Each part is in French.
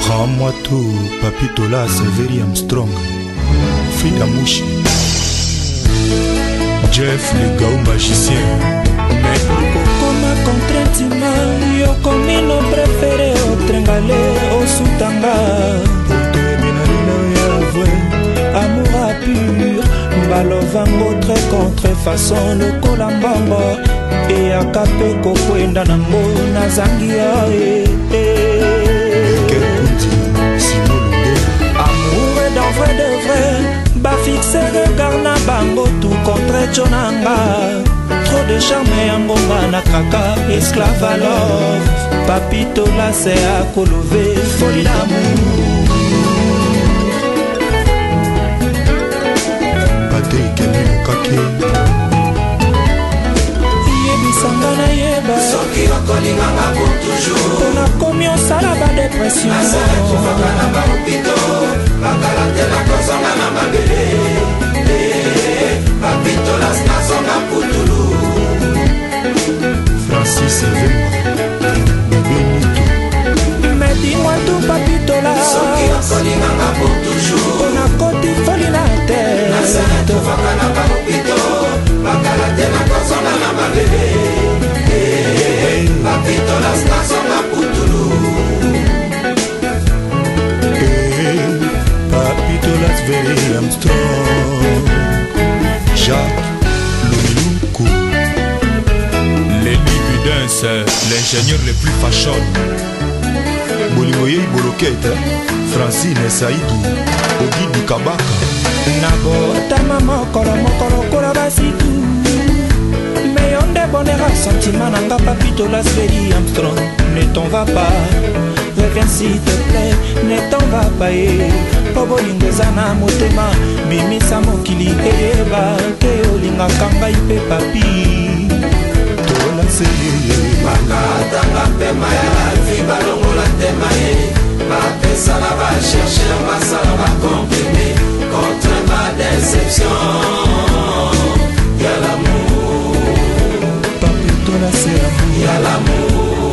Rends-moi tout, Papitola, Severi Armstrong, Frida Mouchi, Jeff le gars magicien. Mais Kokoma contraintima, yoko mino préféré au Trengale, au Soutanga. Amour à pur, Balovango très contrefaçon, le colambamba. Et à Capé Kokwenda Nango, Nazangia. Amour est d'un vrai de vrai, ba fixé regard na bango tout contre Chonanga. Trop de charme et ambonga na kraka, esclave à love. Papitola c'est à Kolové, folie d'amour. Patrick Mukake Yebisanga na yeba Soki okolinganga pour toujours. On a commis au salaba dépression. Nasala tufaka na baupito, bakalate na kozonga na mabele. Papitola snazonga putulu. Francis Evema Benito. Mais dis-moi tout Papitola, Soki okolinganga pour toujours. on a côté folie na terre. Nasala tufaka na baupito, bakalate na kozonga na mabele. Papitola snazonga putulu. Papitola Severi Armstrong, Jacques Lomiloukou, Lenny Budens, l'ingénieur le plus fashion. Bolimoye Boloquette, Francine Saïdou, Ogidi Kabaka. Nabota mokolo mokolo kola basitu. Mais on débonnera sentiment nanga Papitola Severi Armstrong. Ne t'en va pas, reviens s'il te plaît, ne t'en va pas. Obolingo zana motema, bimisa mokili eba, ke olinga kanga ipe papi. Tola Seye Makatanga pema ya alfi balongola tema ye. Bapesa la va chercher masala va comprimer contre ma déception. Y'a l'amour, Papitola c'est amour. y'a l'amour.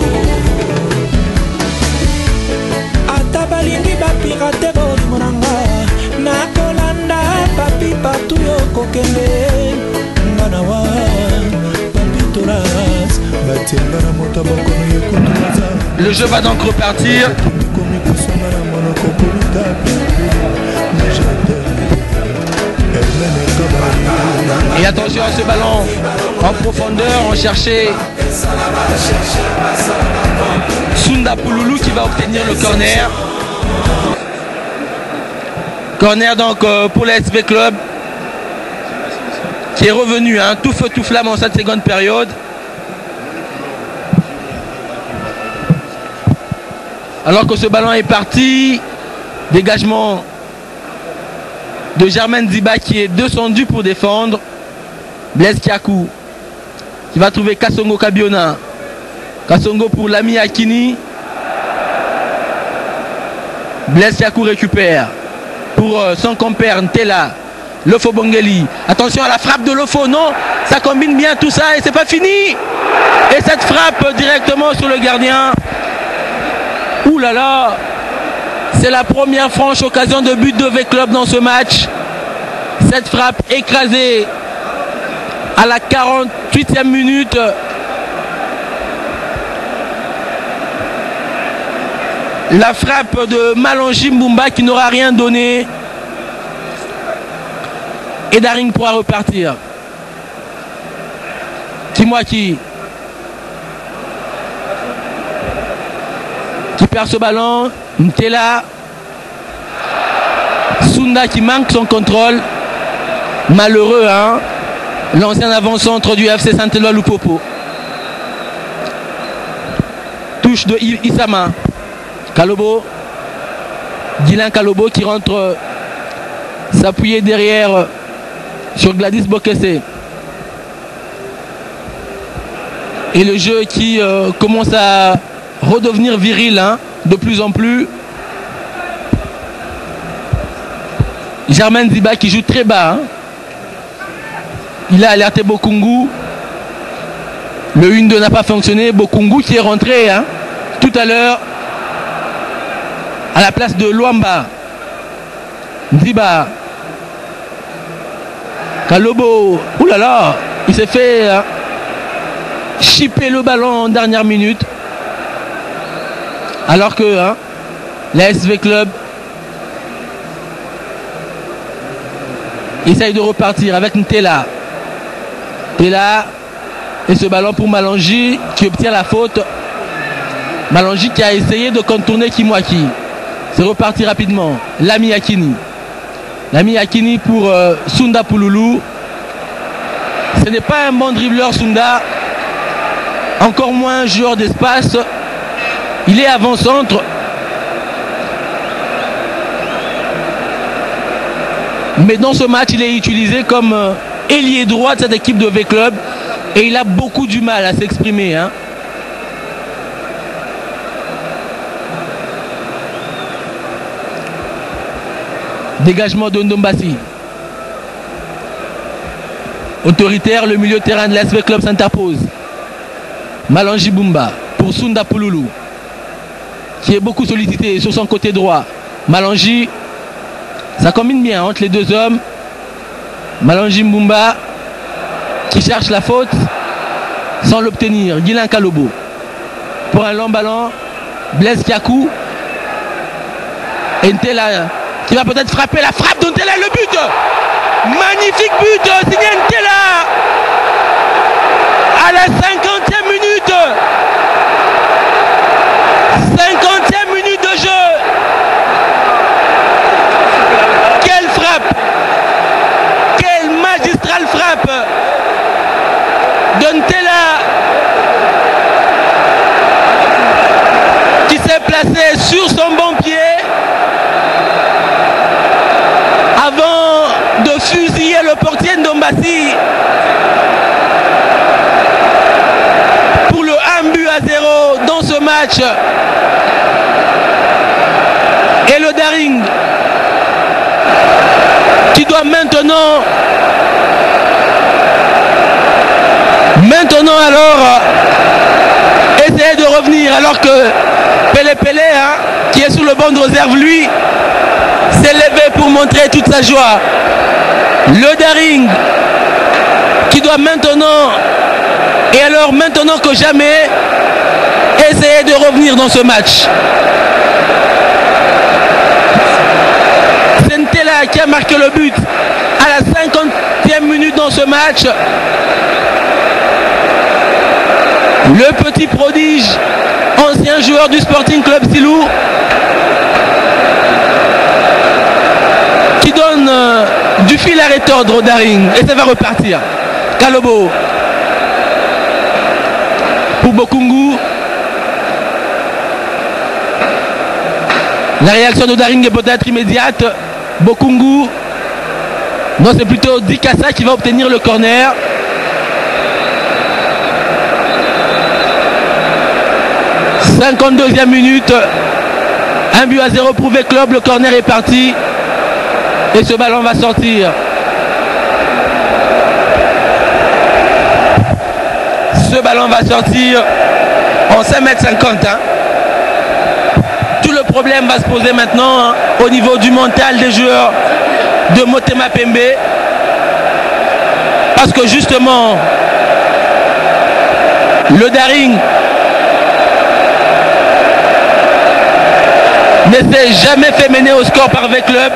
Ata balingi bapirate bolimo nanga, nakolanda papi partout yo kokende. Ngana wa Papitola Batenga na mota bakono yekotoza. Le jeu va donc repartir. Komi kusoma na monoko kolita Et attention à ce ballon en profondeur, on cherchait Sunda Pouloulou qui va obtenir le corner. Corner donc pour la SV Club qui est revenu tout feu tout flamme en cette seconde période. Alors que ce ballon est parti, dégagement de Germaine Ziba qui est descendu pour défendre. Blaise Kiakou qui va trouver Kassongo Kabiona. Kassongo pour l'ami Akini. Blaise Kiakou récupère pour son compère Ntela. Lofo Bongeli. Attention à la frappe de Lofo. Non, ça combine bien tout ça et c'est pas fini. Et cette frappe directement sur le gardien. Ouh là là. C'est la première franche occasion de but de V-Club dans ce match. Cette frappe écrasée à la 48e minute. La frappe de Malonji Mbumba qui n'aura rien donné. Et Daring pourra repartir. Dis-moi qui perd ce ballon. Ntela. Sunda qui manque son contrôle. Malheureux, hein. L'ancien avant-centre du FC Saint-Éloi Lupopo. Touche de Issama. Kalobo. Dylan Kalobo qui rentre s'appuyer derrière sur Gladys Bokesse. Et le jeu qui commence à redevenir viril, hein, de plus en plus. Germaine Ziba qui joue très bas. Hein. Il a alerté Bokungu. Le 1-2 n'a pas fonctionné. Bokungu qui est rentré tout à l'heure. à la place de Luamba. Ndiba. Kalobo. Ouh là là, il s'est fait chipper le ballon en dernière minute. Alors que la SV Club essaye de repartir avec Ntela. Ntela et ce ballon pour Malonji qui obtient la faute. Malonji qui a essayé de contourner Kimwaki. C'est reparti rapidement. Lami Akini. Lami Akini pour Sunda Pouloulou. Ce n'est pas un bon dribbleur Sunda. Encore moins un joueur d'espace. Il est avant-centre. Mais dans ce match, il est utilisé comme ailier droit de cette équipe de V-Club. Et il a beaucoup du mal à s'exprimer. Dégagement de Ndombasi. Autoritaire, le milieu de terrain de l'SV Club s'interpose. Malonji Bumba pour Sunda Pouloulou, qui est beaucoup sollicité sur son côté droit. Malonji, ça combine bien entre les deux hommes. Malonji Mbumba qui cherche la faute sans l'obtenir. Guilain Kalobo pour un long ballon. Blaise Kiakou. Ntela qui va peut-être frapper, la frappe de Ntela, le but. Magnifique but signé Ntela à la 50e minute. 50e minute de jeu. Quelle frappe! Quelle magistrale frappe de Ntela qui s'est placé sur son bon pied avant de fusiller le portier Ndombasi pour le 1-0 dans ce match. Et le Daring qui doit maintenant alors essayer de revenir, alors que Pélé qui est sur le banc de réserve, lui s'est levé pour montrer toute sa joie. Le Daring qui doit maintenant, et alors maintenant que jamais, essayer de revenir dans ce match. C'est Ntela qui a marqué le but à la 50e minute dans ce match. Le petit prodige, ancien joueur du Sporting Club Silou, qui donne du fil à retordre au Daring, et ça va repartir. Kalobo pour Bokungu. La réaction de Daring est peut-être immédiate. Bokungu, non, c'est plutôt Dikassa qui va obtenir le corner. « 52e minute, 1-0 pour V-Club, le corner est parti et ce ballon va sortir. Ce ballon va sortir en 5,50 m. Tout le problème va se poser maintenant au niveau du mental des joueurs de Motema Pembe, parce que justement le Daring ne s'est jamais fait mener au score par V-Club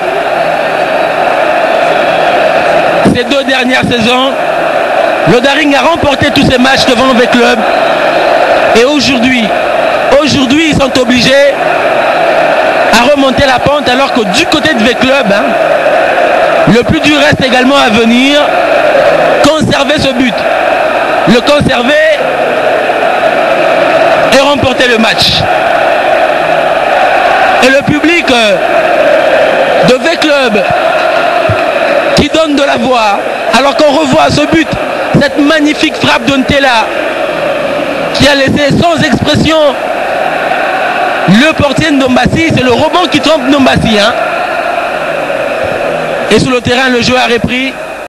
ces 2 dernières saisons. Le Daring a remporté tous ces matchs devant V-Club et aujourd'hui ils sont obligés à remonter la pente, alors que du côté de V-Club, le plus dur reste également à venir. Conserver ce but, le conserver et remporter le match. Et le public de V-Club qui donne de la voix, alors qu'on revoit ce but, cette magnifique frappe de Ntela qui a laissé sans expression le portier Ndombasi. C'est le rebond qui trompe Ndombasi. Et sur le terrain, le jeu a repris.